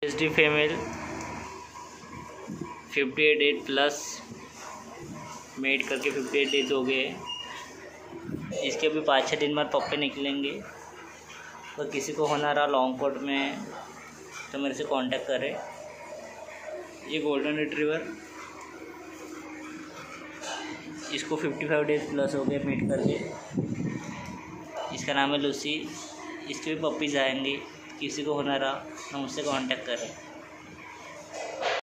H D female 58 days plus मेट करके 58 days हो गए। इसके अभी 5-6 दिन बाद पप्पे निकलेंगे। तो किसी को होना रहा लॉन्ग कोट में तो मेरे से कांटेक्ट करें। ये गोल्डन रिट्रीवर, इसको 55 डेज प्लस हो गए मीट करके। इसका नाम है लूसी। इसके भी पपीज़ आएंगे। किसी को होना रहा तो मुझसे कांटेक्ट करें।